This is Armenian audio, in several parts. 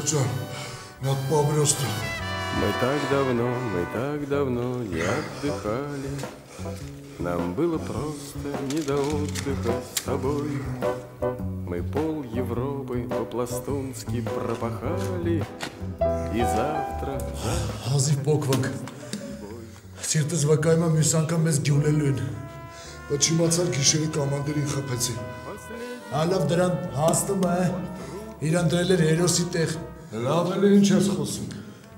Джон, над просто. Мы так давно не отдыхали. Нам было просто не до отдыха с тобой. Мы пол Европы по-пластунски пропахали. И завтра... Հազիվ փոքվանք։ Սիրտս վկայում եմ մյուս անգամ մեզ գյուլելու են։ Բայց չիմացար գիշերը կամանդերին խփեցի։ Ալավ դրան հասնում է։ Իրան դրել էր հերոսի տեղ։ Լավ էլ ինչ ես խոսում։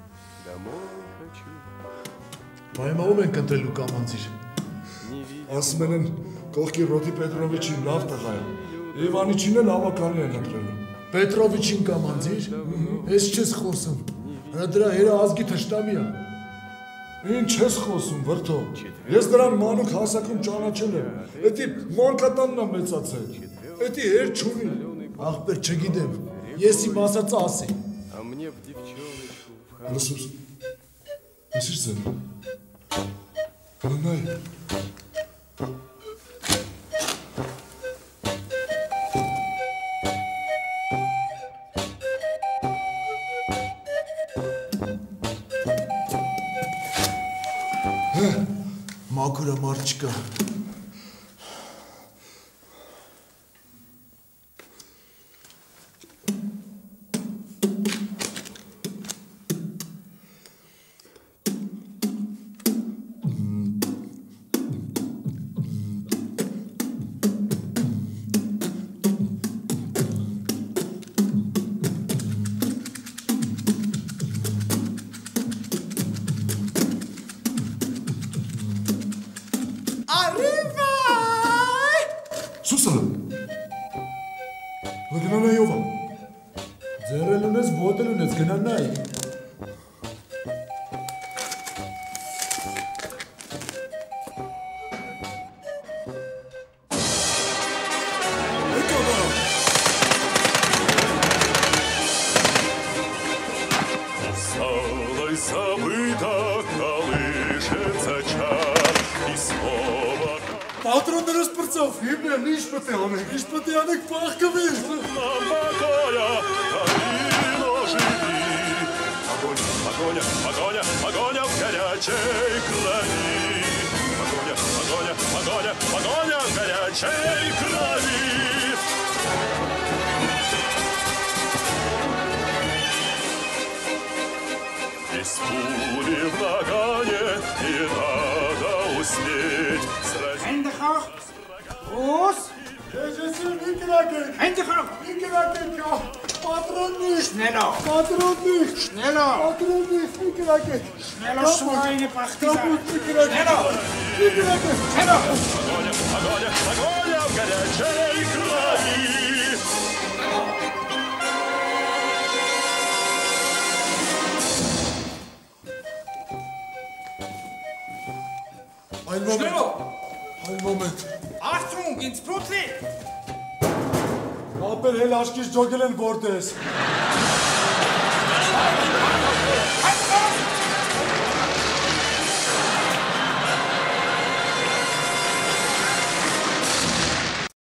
Պայմանով ենք ընտրելու կամանձիր։ Ասում են կողքի Ռոդի Պետրովիչին լավ տղա է։ Իվանիչին էլ ավականի են ընտրելու։ Պետրովիչին կամանձիր։ Ես չես խոսում։ Դրա հերը ազգի թշնամի է։ Ինչ ես խոսում, վրդո։ Ես դրան մանուկ հասակում ճանաչել եմ։ Էդի մանկատանն է մեծացել։ Էդի հեր չունի։ Ախպեր չգիտեմ։ Ես իմ ասածը ասի։ Լսուս։ Ես իր ձեն։ Նայ։ Մաքուր ամար չկա։ Ein Moment. Achtung, ins Blutlicht! Ապեր հել աշկից ջոգել են որտես։